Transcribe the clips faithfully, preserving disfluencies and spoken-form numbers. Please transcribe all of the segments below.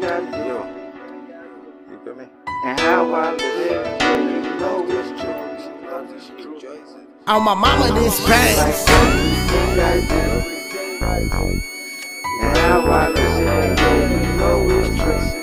You. You feel me? And how I live, you know it's true. On my mama, this pain. And how I live, you know it's true.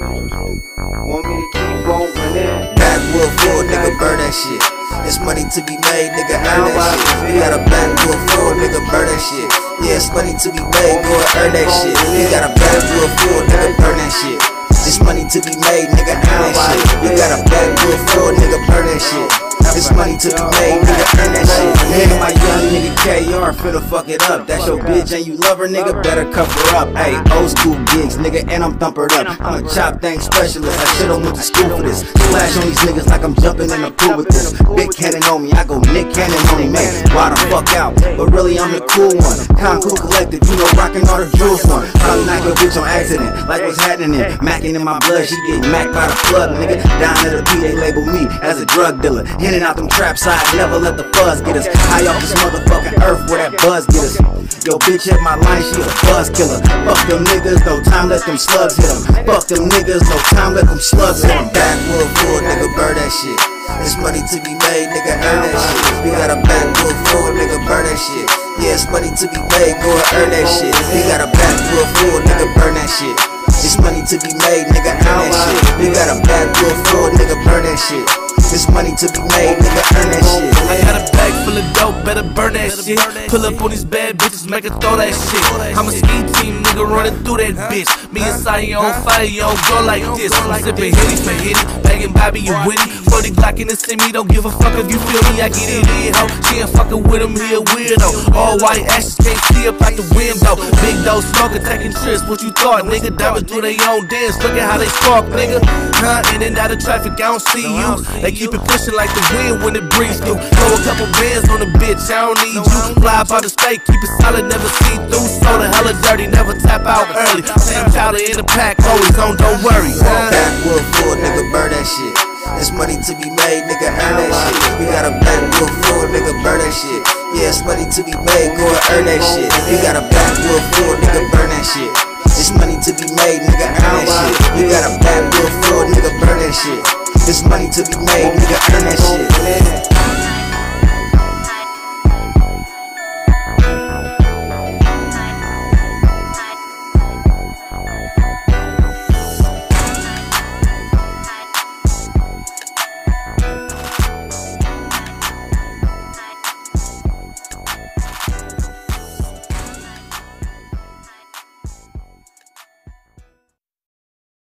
Want me to keep on winning? Backwood full, nigga, burn that shit. It's money to be made, nigga, earn that shit. We got a backwood full, nigga, burn that shit. Yeah, it's money to be made, go and earn that shit. We got a backwood full, nigga, burn that shit. It's money to be made, nigga, earn that shit. We got a backwood full, nigga, burn that shit. It's money to be made, nigga, earn that shit. Me and my young nigga K R finna fuck it up. That's your bitch and you love her, nigga, better cover up. Ayy, old school gigs, nigga, and I'm thumpered up. I'm a chop thing specialist, I should've went to school for this. Splash on these niggas like I'm jumping in the pool with this. Big cannon on me, I go Nick Cannon on him, man. Why the fuck out? But really I'm the cool one. Con Cool Collective, you know, rockin' all the jewels one. Probably knock your bitch on accident, like what's happening. Macking in my blood, she get macked by the flood, nigga. Down at the P, they label me as a drug dealer. Hitting out them trap side, never let the fuzz get us. High off this motherfucking earth where that buzz get us. Yo, bitch at my line, she a buzz killer. Fuck them niggas, no time, let them slugs hit them. Fuck them niggas, no time, let them slugs hit them. Backwood full, nigga, burn that shit. It's money to be made, nigga, earn that shit. We got a backwood full, nigga, burn that shit. Yeah, it's money to be made, go and earn that shit. We got a backwood full, nigga, burn that shit. It's money to be made, nigga, earn that shit. We got a backwood full, nigga, burn that shit. It's money to be made, nigga, earn that shit. I got a bag full of dope, better burn that shit. Pull up on these bad bitches, make her throw that shit. I'm a ski team, nigga, running through that bitch. Me and Joesyah on fire, you don't go like this. I'm sipping Henny for Henny, bagging Bobby and Winnie. forty Glock in the semi, don't give a fuck if you feel me. I get it in, ho. She ain't fucking with him, he a weirdo. All white ashes, can't see up out the window. Big dough smoking, taking trips, what you thought, nigga? Diamonds do they own dance, look at how they spark, nigga. Huh, in and out of traffic, I don't see you. They keep it pushing like the wind when it breeze through. Throw a couple bands on the bitch, I don't need you. Fly by the state, keep it solid, never see through. Soda hella dirty, never tap out early. Same powder in the pack, always on, don't worry. Backwood full, nigga, burn that shit. It's money to be made, nigga, earn that shit. We got a backwood full, nigga, burn that shit. Yeah, it's money to be made, go and earn that shit. We got a backwood full, nigga, burn that shit. It's money to be made, nigga, earn that shit. We got a backwood full, nigga, burn that shit. It's money to be made, nigga, earn that shit.